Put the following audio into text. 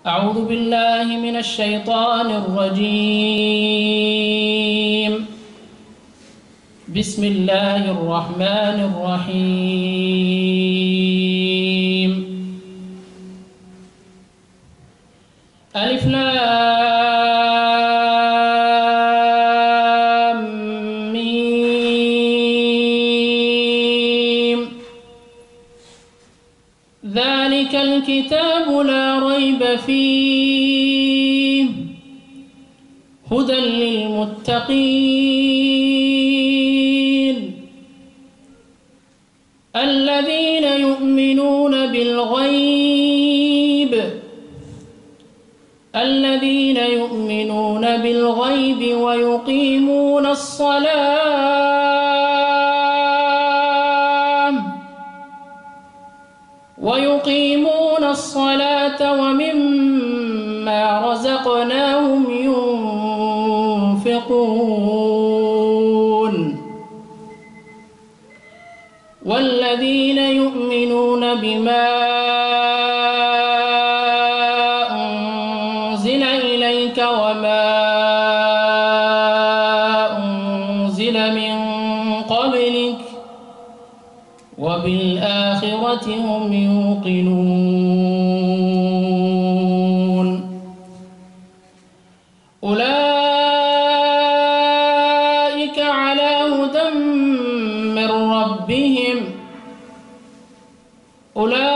أعوذ بالله من الشيطان الرجيم. بسم الله الرحمن الرحيم. ألف لام ميم. ذلك الكتاب لا ريب فيه هدى للمتقين الذين يؤمنون بالغيب ويقيمون الصلاة ومما رزقناهم ينفقون والذين يؤمنون بما أنزل إليك وما أنزل من قبلك وبالآخرة هم يوقنون أولئك على هدى من ربهم